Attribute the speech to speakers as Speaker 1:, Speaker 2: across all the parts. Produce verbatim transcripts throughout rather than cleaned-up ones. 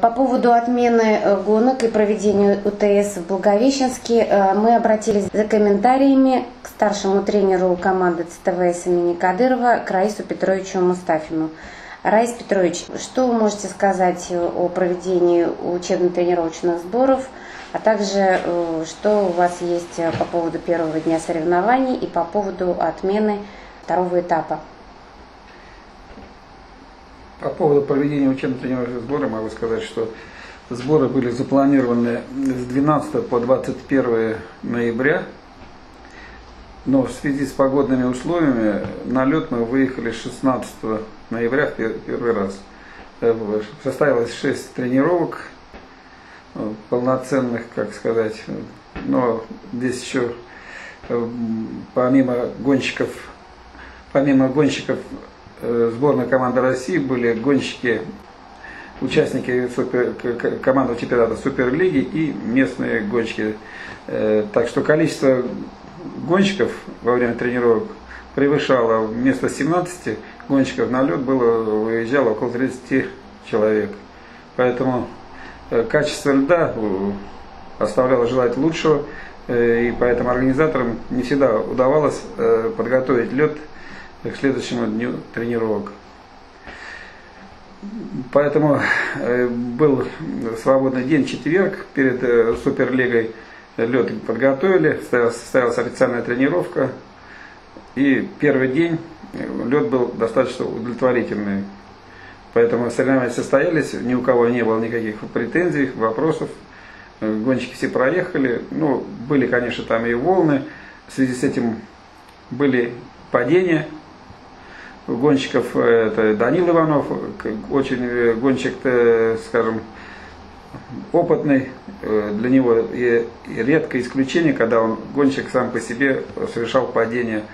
Speaker 1: По поводу отмены гонок и проведения УТС в Благовещенске мы обратились за комментариями к старшему тренеру команды ЦТВС имени Кадырова, к Раису Петровичу Мустафину. Раис Петрович, что вы можете сказать о проведении учебно-тренировочных сборов, а также что у вас есть по поводу первого дня соревнований и по поводу отмены второго этапа?
Speaker 2: По поводу проведения учебно-тренировочных сборов могу сказать, что сборы были запланированы с двенадцатого по двадцать первое ноября, но в связи с погодными условиями на лед мы выехали шестнадцатого ноября в первый раз. Состоялось шесть тренировок полноценных, как сказать, но здесь еще помимо гонщиков, помимо гонщиков сборной команды России были гонщики, участники супер, команды чемпионата Суперлиги и местные гонщики. Так что количество гонщиков во время тренировок превышало вместо семнадцати гонщиков на лед было выезжало около тридцати человек. Поэтому качество льда оставляло желать лучшего, и поэтому организаторам не всегда удавалось подготовить лед к следующему дню тренировок. Поэтому был свободный день, четверг, перед Суперлигой лед подготовили, состоялась официальная тренировка, и первый день лед был достаточно удовлетворительный. Поэтому соревнования состоялись, ни у кого не было никаких претензий, вопросов, гонщики все проехали. Ну, были, конечно, там и волны, в связи с этим были падения гонщиков. Это Данил Иванов, очень гонщик, скажем, опытный, для него и редкое исключение, когда он, гонщик, сам по себе совершал падение.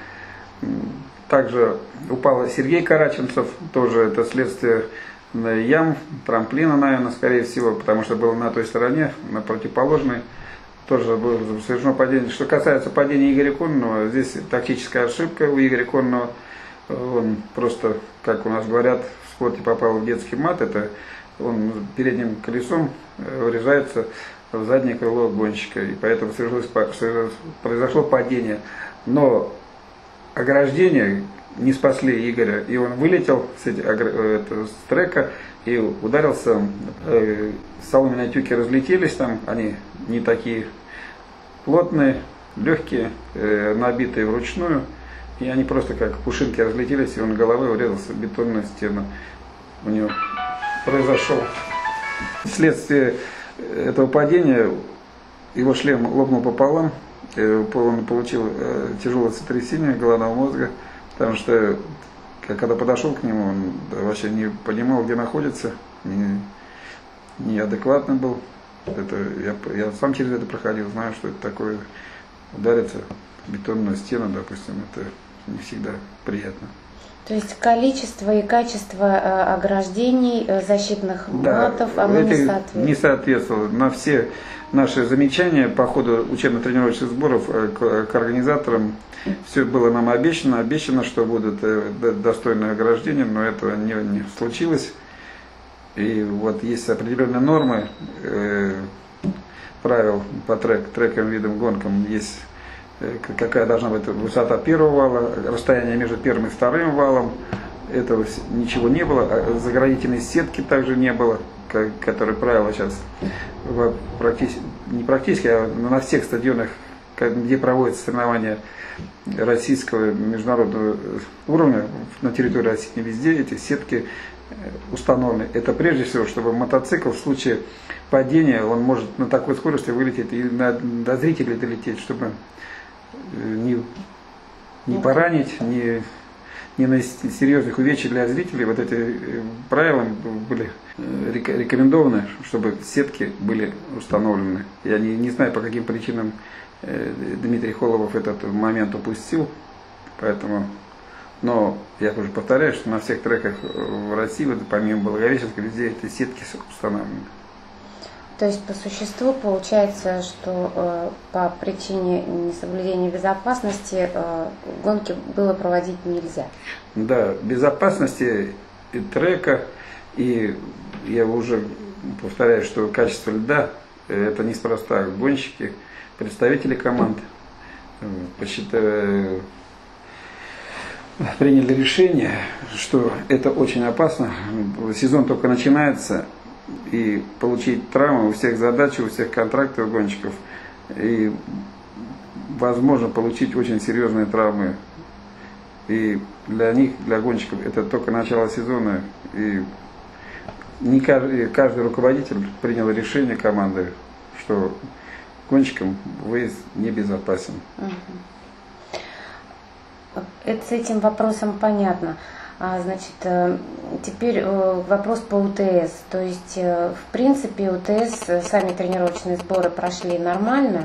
Speaker 2: Также упал Сергей Караченцев, тоже это следствие ям, трамплина, наверное, скорее всего, потому что был на той стороне, на противоположной, тоже было совершено падение. Что касается падения Игоря Кононова, здесь тактическая ошибка у Игоря Кононова. Он просто, как у нас говорят, в спорте попал в детский мат, это он передним колесом врезается в заднее крыло гонщика, и поэтому произошло падение. Но ограждения не спасли Игоря, и он вылетел с, эти, это, с трека и ударился, э, соломенные тюки разлетелись там, они не такие плотные, легкие, э, набитые вручную, и они просто как пушинки разлетелись, и он головой врезался в бетонную стену. У него произошел вследствие этого падения, его шлем лопнул пополам, он получил тяжелое сотрясение головного мозга, потому что когда подошел к нему, он вообще не понимал, где находится, не, неадекватный был. Это, я, я сам через это проходил, знаю, что это такое, удариться в бетонную стену, допустим, это не всегда приятно.
Speaker 1: То есть количество и качество ограждений, защитных матов, да, оно не соответствует? Не
Speaker 2: соответствовало. На все наши замечания по ходу учебно-тренировочных сборов к, к организаторам все было нам обещано. Обещано, что будут достойные ограждения, но этого не, не случилось. И вот есть определенные нормы э, правил по трек, трекам, видам, гонкам. Есть какая должна быть высота первого вала, расстояние между первым и вторым валом. Этого ничего не было. Заградительной сетки также не было, которые правила сейчас практически, не практически, а на всех стадионах, где проводятся соревнования российского международного уровня, на территории России не везде эти сетки установлены. Это прежде всего, чтобы мотоцикл в случае падения, он может на такой скорости вылететь и на, до зрителей долететь, чтобы не, не поранить, не, не нанести серьезных увечий для зрителей. Вот эти правила были рекомендованы, чтобы сетки были установлены. Я не, не знаю, по каким причинам Дмитрий Холовов этот момент упустил, поэтому, но я уже повторяю, что на всех треках в России, вот, помимо Благовещенска, везде эти сетки установлены.
Speaker 1: То есть по существу получается, что э, по причине несоблюдения безопасности э, гонки было проводить нельзя?
Speaker 2: Да, безопасности и трека, и я уже повторяю, что качество льда это неспроста. Гонщики, представители команд посчитали, приняли решение, что это очень опасно. Сезон только начинается, и получить травмы у всех задачи, у всех контрактов гонщиков, и возможно получить очень серьезные травмы. И для них, для гонщиков, это только начало сезона. И не каждый, каждый руководитель принял решение команды, что гонщикам выезд небезопасен.
Speaker 1: Это с этим вопросом понятно. А, значит, теперь вопрос по УТС. То есть, в принципе, УТС, сами тренировочные сборы прошли нормально.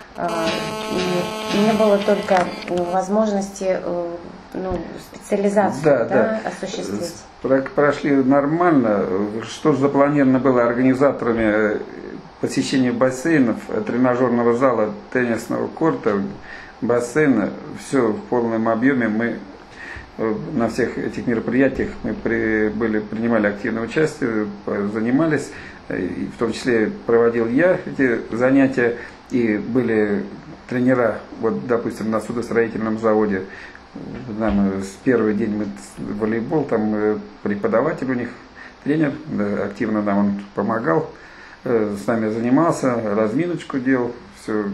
Speaker 1: И не было только возможности, ну, специализацию,
Speaker 2: да,
Speaker 1: да,
Speaker 2: да.
Speaker 1: осуществить.
Speaker 2: Прошли нормально. Что же запланировано было организаторами посещения бассейнов, тренажерного зала, теннисного корта, бассейна, все в полном объеме. Мы на всех этих мероприятиях мы при, были, принимали активное участие, занимались, и в том числе проводил я эти занятия, и были тренера, вот, допустим, на судостроительном заводе. Нам с первый день мы волейбол, там преподаватель у них, тренер, да, активно нам он помогал, с нами занимался, разминочку делал, все.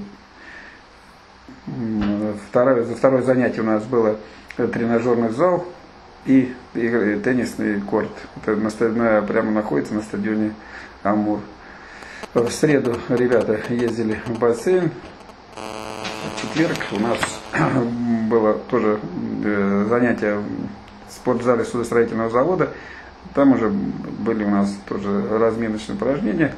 Speaker 2: Второе, второе занятие у нас было тренажерный зал и, и теннисный корт. Это на, прямо находится на стадионе Амур. В среду ребята ездили в бассейн. В четверг у нас было тоже занятие в спортзале судостроительного завода. Там уже были у нас тоже разминочные упражнения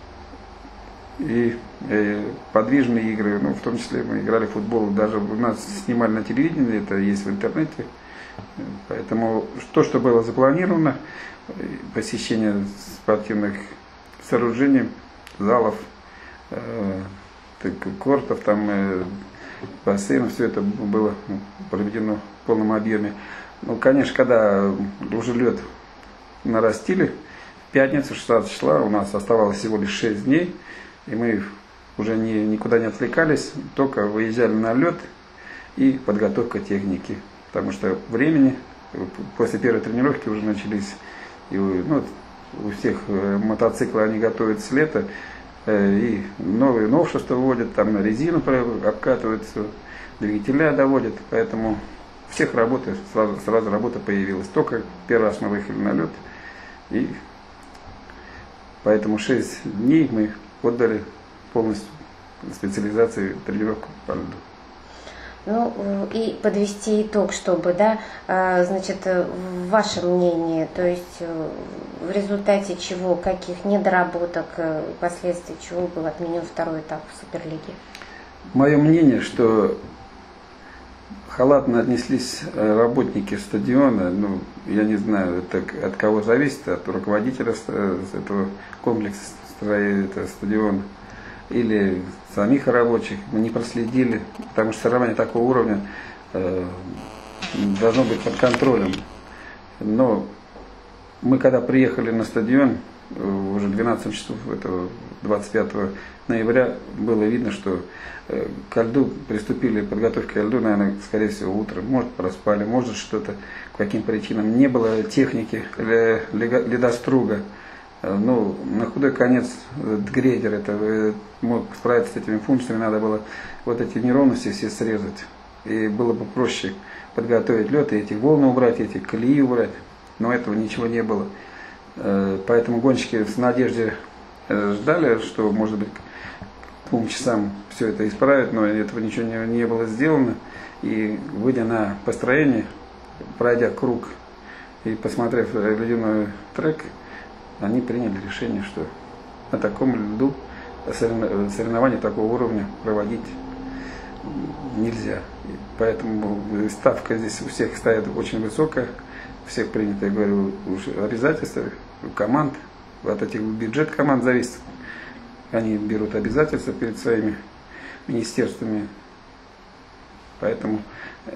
Speaker 2: и, и подвижные игры. Ну, в том числе мы играли в футбол. Даже у нас снимали на телевидении, это есть в интернете. Поэтому то, что было запланировано, посещение спортивных сооружений, залов, э, кортов, там, э, бассейнов, все это было проведено в полном объеме. Ну, конечно, когда уже лед нарастили, в пятницу, шестнадцатого числа, у нас оставалось всего лишь шесть дней, и мы уже не, никуда не отвлекались, только выезжали на лед и подготовка техники. Потому что времени, после первой тренировки уже начались, и, ну, у всех мотоциклы, они готовят с лета, и новые новшества вводят, там на резину обкатываются, двигателя доводят, поэтому у всех работы, сразу, сразу работа появилась. Только первый раз мы выехали на лед, и поэтому шесть дней мы отдали полностью специализации тренировку по льду.
Speaker 1: Ну и подвести итог, чтобы, да, значит, ваше мнение, то есть в результате чего, каких недоработок, последствий чего был отменен второй этап Суперлиги?
Speaker 2: Мое мнение, что халатно отнеслись работники стадиона, ну, я не знаю, это от кого зависит, от руководителя этого комплекса этого стадиона, или самих рабочих, мы не проследили, потому что соревнование такого уровня э, должно быть под контролем. Но мы когда приехали на стадион, э, уже двенадцать часов этого двадцать пятого ноября, было видно, что э, ко льду приступили, подготовка к льду, наверное, скорее всего, утром. Может, проспали, может, что-то, по каким причинам. Не было техники ледоструга. Ну, на худой конец грейдер это мог справиться с этими функциями, надо было вот эти неровности все срезать. И было бы проще подготовить лед, и эти волны убрать, и эти колеи убрать. Но этого ничего не было. Поэтому гонщики с надеждой ждали, что, может быть, к двум часам все это исправят, но этого ничего не, не было сделано. И выйдя на построение, пройдя круг и посмотрев ледяной трек, они приняли решение, что на таком льду соревнования такого уровня проводить нельзя. И поэтому ставка здесь у всех стоит очень высокая, у всех принято, я говорю, уже обязательства, у команд, от этих бюджет команд зависит. Они берут обязательства перед своими министерствами. Поэтому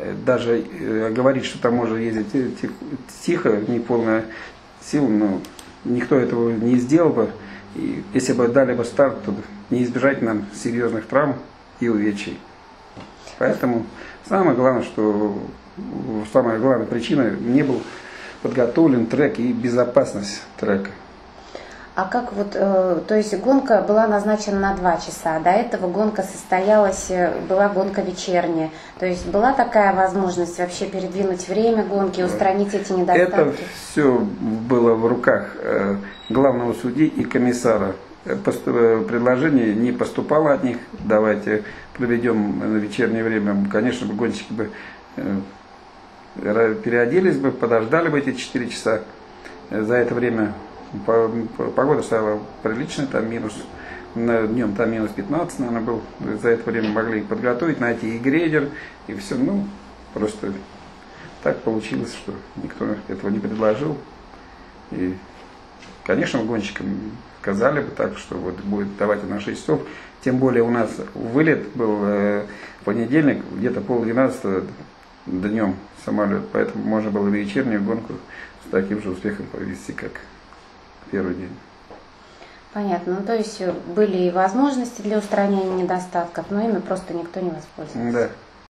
Speaker 2: даже говорить, что там можно ездить тихо, не полная сила, но никто этого не сделал бы. И если бы дали бы старт, то не избежать нам серьезных травм и увечий. Поэтому самое главное, что самая главная причина не был подготовлен трек и безопасность трека.
Speaker 1: А как вот, э, то есть гонка была назначена на два часа, до этого гонка состоялась, была гонка вечерняя, то есть была такая возможность вообще передвинуть время гонки, устранить эти недостатки?
Speaker 2: Это все было в руках э, главного судьи и комиссара. Предложение не поступало от них, давайте проведем на вечернее время. Конечно бы гонщики бы э, переоделись бы, подождали бы эти четыре часа. За это время погода стала приличной, там минус, днем там минус пятнадцать, наверное, был. За это время могли подготовить, найти и грейдер, и все. Ну, просто так получилось, что никто этого не предложил. И, конечно, гонщикам сказали бы так, что вот будет давайте на шесть часов. Тем более у нас вылет был э, в понедельник, где-то полдвенадцатого днем самолет, поэтому можно было вечернюю гонку с таким же успехом провести, как первый день.
Speaker 1: Понятно. Ну, то есть были и возможности для устранения недостатков, но ими просто никто не воспользовался.
Speaker 2: Да.